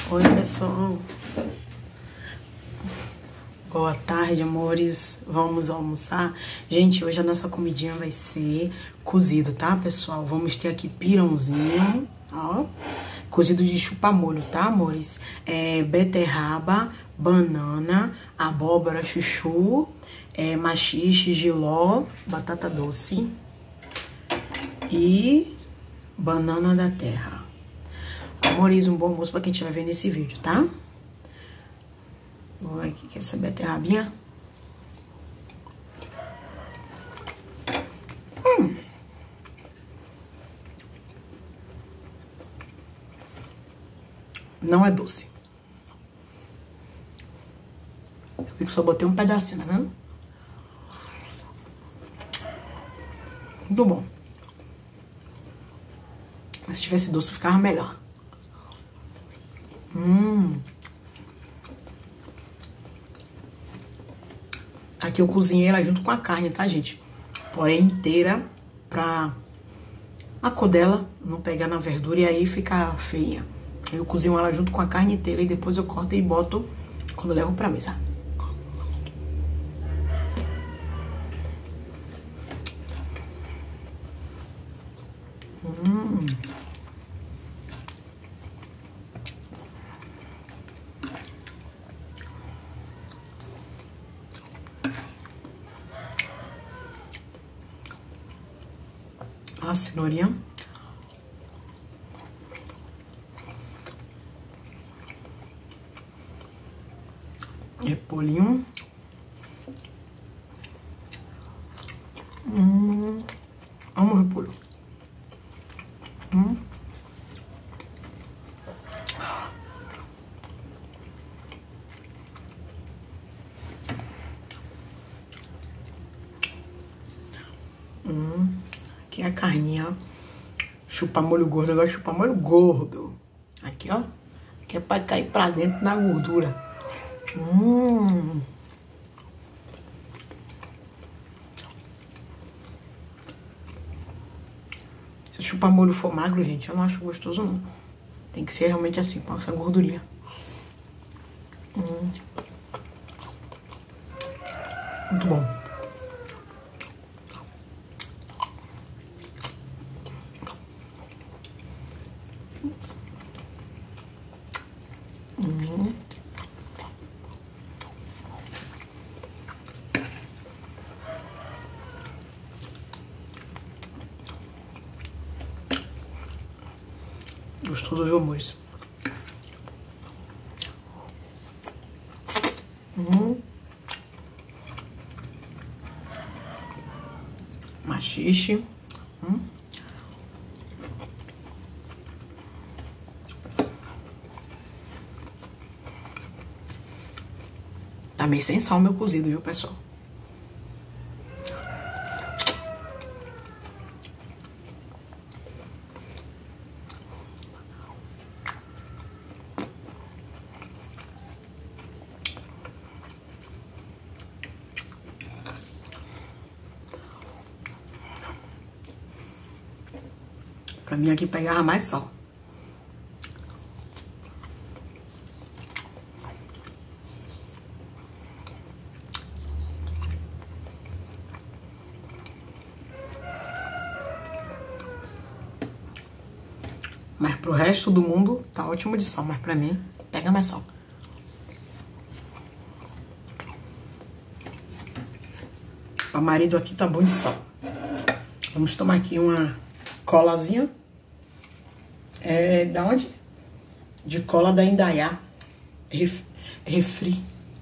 Oi, pessoal. Boa tarde, amores. Vamos almoçar? Gente, hoje a nossa comidinha vai ser cozido, tá, pessoal? Vamos ter aqui pirãozinho, ó. Cozido de chupa-molho, tá, amores? Beterraba, banana, abóbora, chuchu, maxixe, jiló, batata doce e banana da terra. Amores, um bom almoço pra quem estiver vendo esse vídeo, tá? Vou ver aqui essa beterrabinha. Não é doce. Eu só botei um pedacinho, tá vendo? Muito bom. Mas se tivesse doce, ficava melhor. Aqui eu cozinhei ela junto com a carne, tá, gente? Porém, inteira pra a cor dela não pegar na verdura e aí fica feia. Eu cozinho ela junto com a carne inteira e depois eu corto e boto quando eu levo pra mesa. A cenourinha. Repolhinho. Amo repolho. Aqui é a carninha. Chupa molho gordo. Eu gosto de chupar molho gordo. Aqui, ó. Aqui é pra cair pra dentro na gordura. Se chupar molho for magro, gente, eu não acho gostoso, não. Tem que ser realmente assim, com essa gordurinha. Muito bom. Gostoso, viu, amores? Maxixe. Tá meio sem sal meu cozido, viu, pessoal? Pra mim aqui pegava mais sal. Mas pro resto do mundo tá ótimo de sal, mas pra mim pega mais sal. Pra marido aqui tá bom de sal. Vamos tomar aqui uma colazinha. Da onde? De cola da Indaiá. Refri.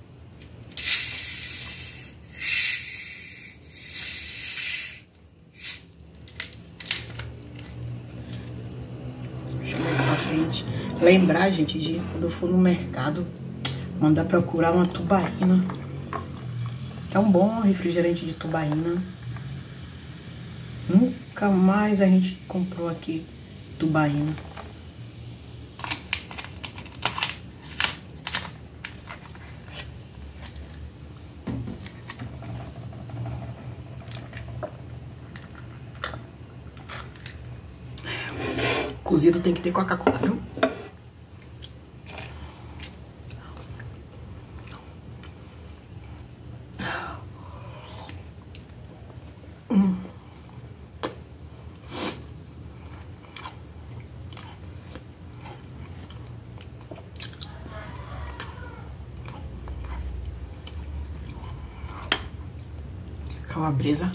Deixa eu ver pra frente. Lembrar, gente, de quando eu for no mercado, mandar procurar uma tubaína. É um bom refrigerante de tubaína. Nunca mais a gente comprou aqui tubaína. Cozido tem que ter Coca-Cola, viu? Calabresa.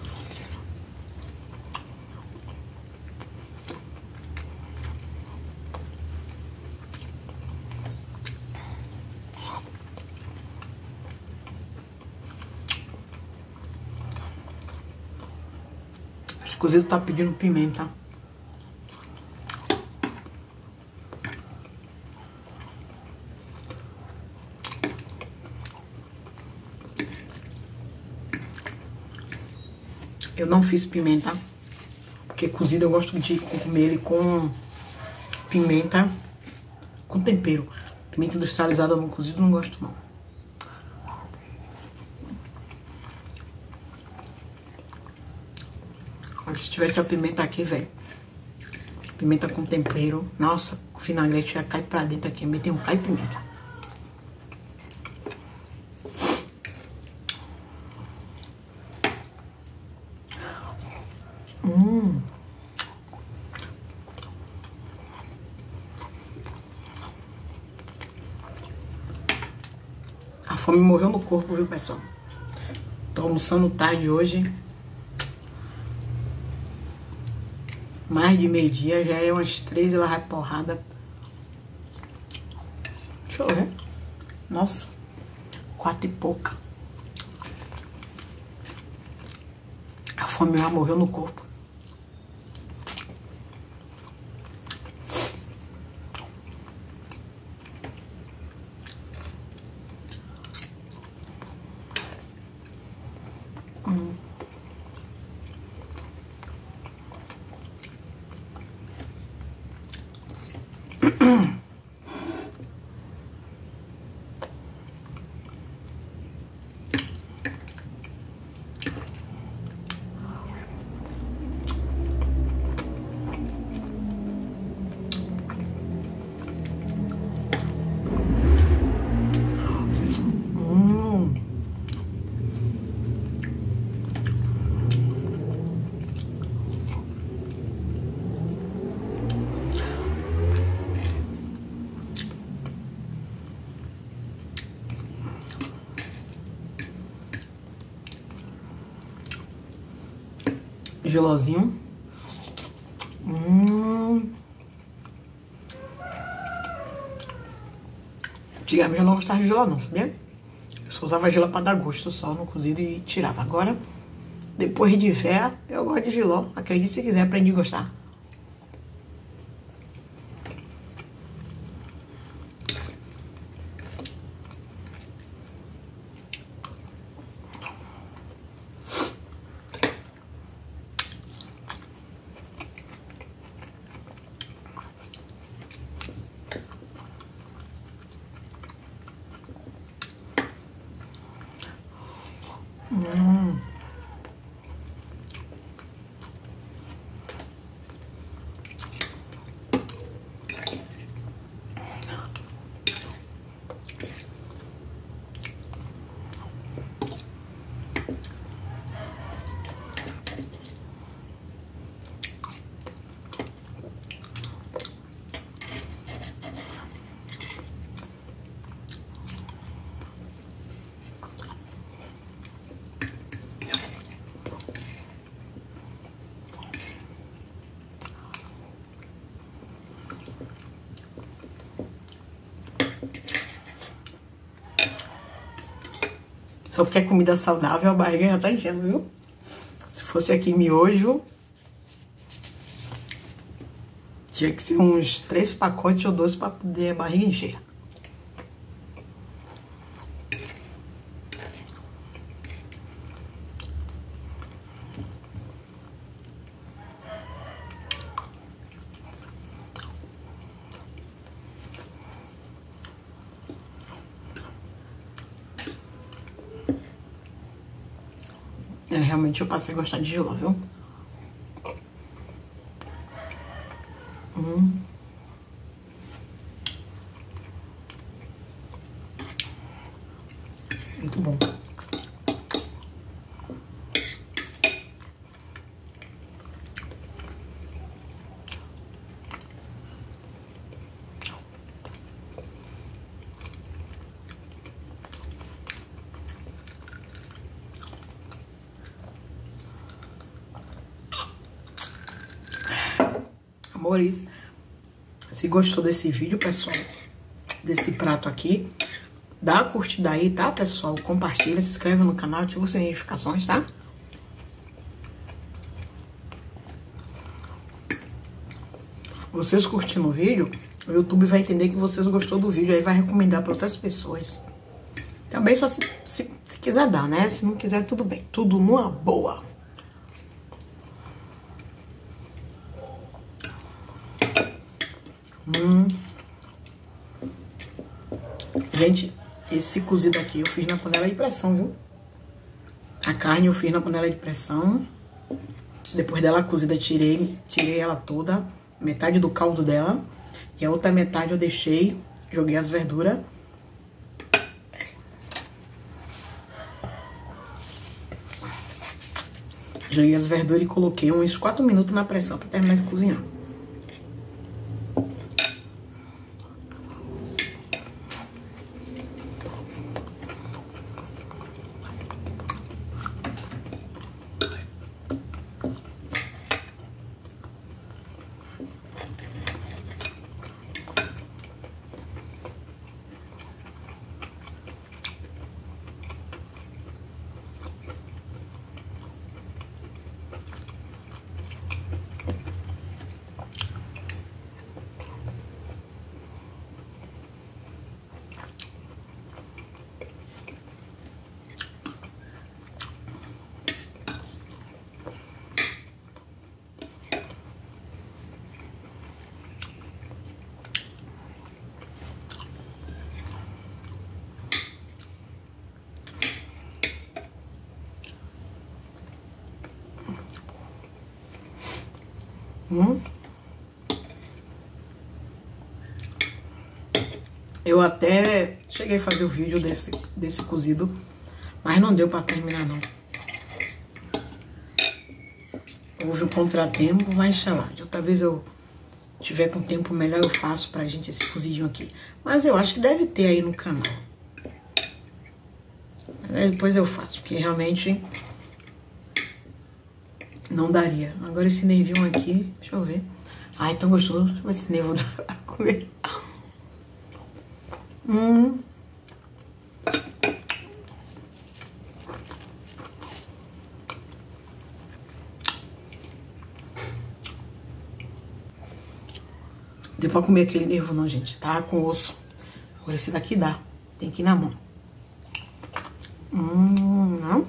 Esse cozido tá pedindo pimenta. Eu não fiz pimenta, porque cozido eu gosto de comer ele com pimenta, com tempero. Pimenta industrializada no cozido eu não gosto não. Mas se tivesse a pimenta aqui, velho, pimenta com tempero, nossa, o vinagrete já cai pra dentro aqui, meter um cai pimenta. A fome morreu no corpo, viu, pessoal? Tô almoçando tarde hoje. Mais de meio-dia, já é umas 3 e lá vai porrada. Deixa eu ver. Nossa, 4 e pouca. A fome já morreu no corpo. Gelozinho. Antigamente eu não gostava de geló não, sabia? Eu só usava geló pra dar gosto só no cozido e tirava. Agora, depois de fé, eu gosto de geló. Acredite se quiser, aprendi a gostar. Só porque é comida saudável, a barriga já tá enchendo, viu? Se fosse aqui miojo, tinha que ser uns 3 pacotes ou 2 pra poder a barriga encher. Realmente eu passei a gostar de geló, viu? Muito bom. amores. Se gostou desse vídeo, pessoal, desse prato aqui, dá a curtida aí, tá, pessoal? Compartilha, se inscreve no canal, ativa as notificações, tá? Vocês curtindo o vídeo, o YouTube vai entender que vocês gostou do vídeo, aí vai recomendar para outras pessoas. Também só se quiser dar, né? Se não quiser, tudo bem. Tudo numa boa. Gente, esse cozido aqui eu fiz na panela de pressão, viu? A carne eu fiz na panela de pressão. Depois dela cozida, tirei ela toda, metade do caldo dela. E a outra metade eu deixei, joguei as verduras. Joguei as verduras e coloquei uns 4 minutos na pressão pra terminar de cozinhar. Eu até cheguei a fazer o vídeo desse cozido, mas não deu pra terminar, não. Houve um contratempo, mas sei lá, outra vez eu tiver com tempo melhor eu faço pra gente esse cozidinho aqui. Mas eu acho que deve ter aí no canal. Depois eu faço, porque realmente não daria. Agora esse nervinho aqui, deixa eu ver. Ai, tão gostoso. Deixa eu ver esse nervo pra comer. Deu pra comer aquele nervo não, gente. Tá com osso. Agora esse daqui dá. Tem que ir na mão. Não.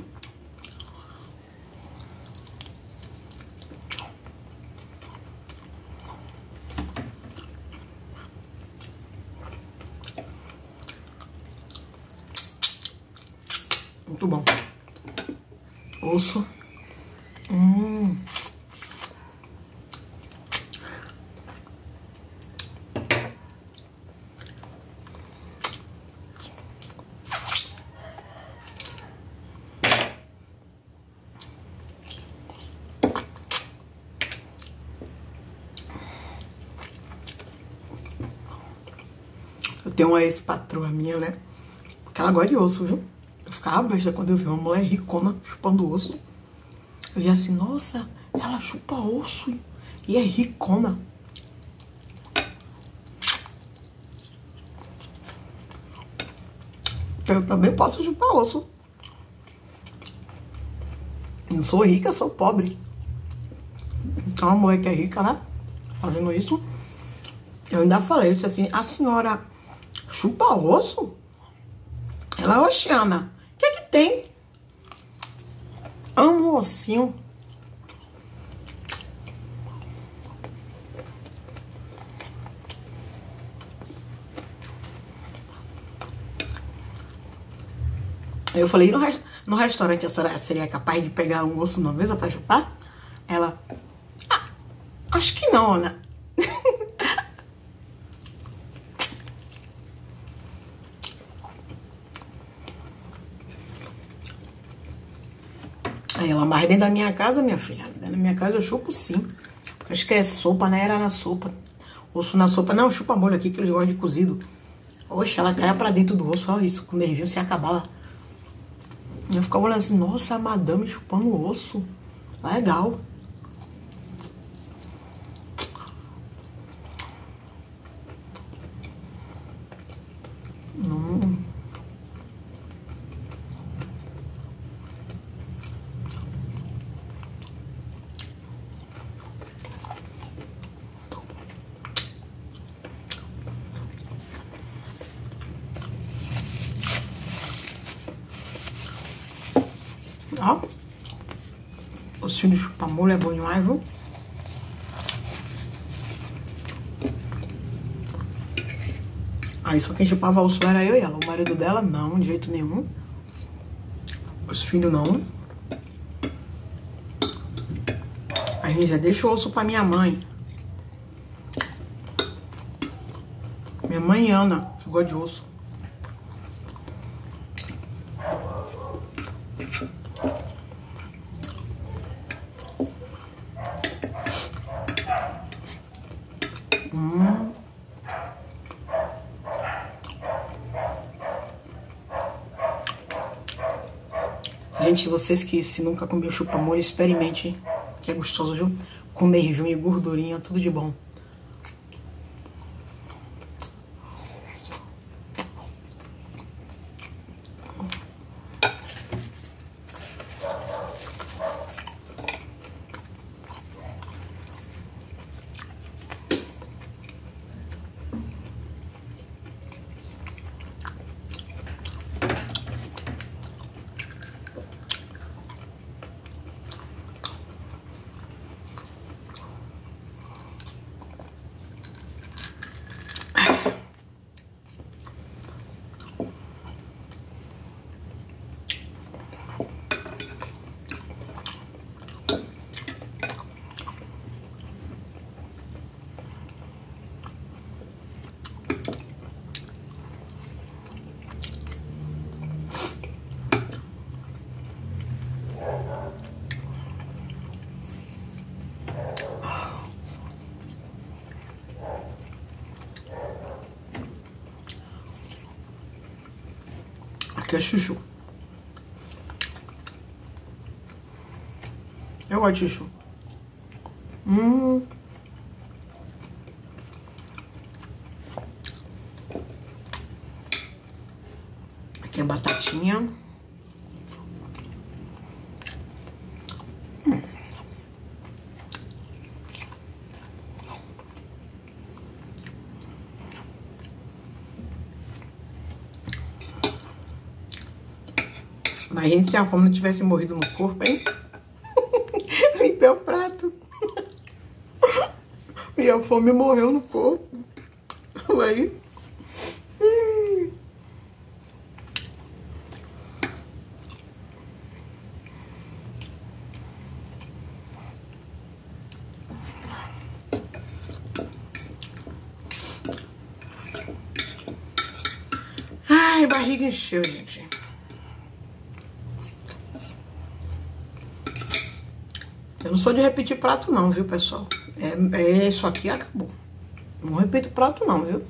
Muito bom. Osso. Eu tenho uma ex-patroa minha, né? Porque ela gosta de osso, viu? Eu ficava besta quando eu vi uma mulher ricona chupando osso. Eu ia assim, nossa, ela chupa osso e é ricona. Eu também posso chupar osso. Não sou rica, sou pobre. Então a mulher que é rica, né? Fazendo isso. Eu ainda falei, eu disse assim, a senhora chupa osso? Ela, Oxiana, o que é que tem? Amo ossinho. Eu falei, no restaurante a senhora seria capaz de pegar um osso na mesa pra chupar? Ela, acho que não, né? Aí ela, mas dentro da minha casa, minha filha, dentro da minha casa eu chupo sim. Porque acho que é sopa, né? Era na sopa. Osso na sopa. Não, chupa molho aqui que eles gostam de cozido. Oxe, ela caia pra dentro do osso, olha isso, com o nervinho se acabava. Eu ficava olhando assim, nossa, a madame chupando osso. Legal. Ó. O filho de chupa-molho é bom demais, viu? Aí só quem chupava osso era eu e ela. O marido dela, não, de jeito nenhum. Os filhos, não. A gente já deixa o osso pra minha mãe. Minha mãe, Ana, que gosta de osso. Gente, vocês que se nunca comiam chupa-molho, experimente, que é gostoso, viu? Com nervinho e gordurinha, tudo de bom. Aqui é chuchu. Eu gosto de chuchu. Aqui é batatinha. Imagina se a fome não tivesse morrido no corpo, hein? Limpei o prato. E a fome morreu no corpo. Aí. Ai, barriga encheu, gente. Eu não sou de repetir prato não, viu, pessoal? É isso aqui e acabou. Não repito prato não, viu?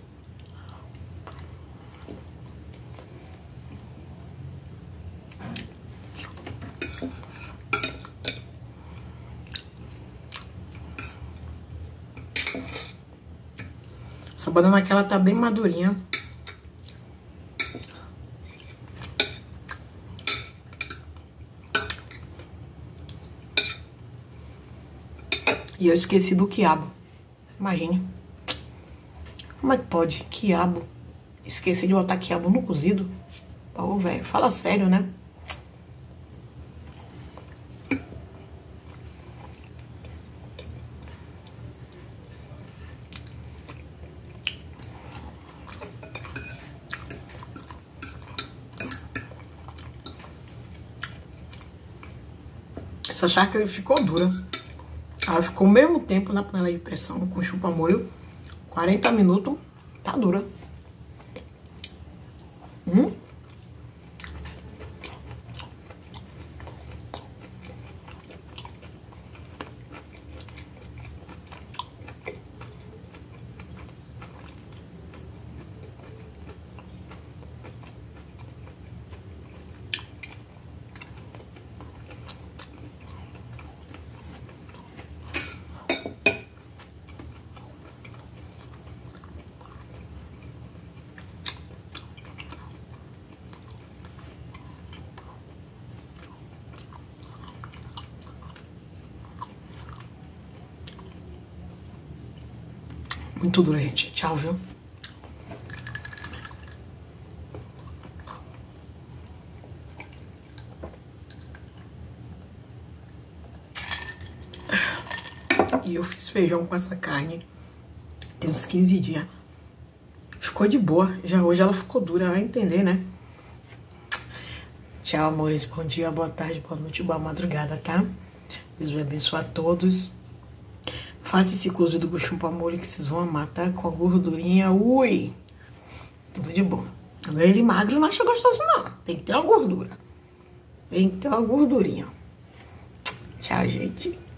Essa banana aqui, ela tá bem madurinha. E eu esqueci do quiabo. Imagine. Como é que pode? Quiabo. Esqueci de botar quiabo no cozido. Ô, velho, fala sério, né? Essa chácara ficou dura. Ela ficou o mesmo tempo na panela de pressão com chupa-molho. 40 minutos. Tá dura. Muito dura, gente. Tchau, viu? e eu fiz feijão com essa carne. Tem uns 15 dias. Ficou de boa. Já hoje ela ficou dura, vai entender, né? Tchau, amores. Bom dia, boa tarde, boa noite, boa madrugada, tá? Deus abençoe a todos. Faça esse cozido do chumpa molho que vocês vão amar, tá? Com a gordurinha. Ui! Tudo de bom. Agora ele magro não acha gostoso, não. Tem que ter uma gordura. Tem que ter uma gordurinha. Tchau, gente.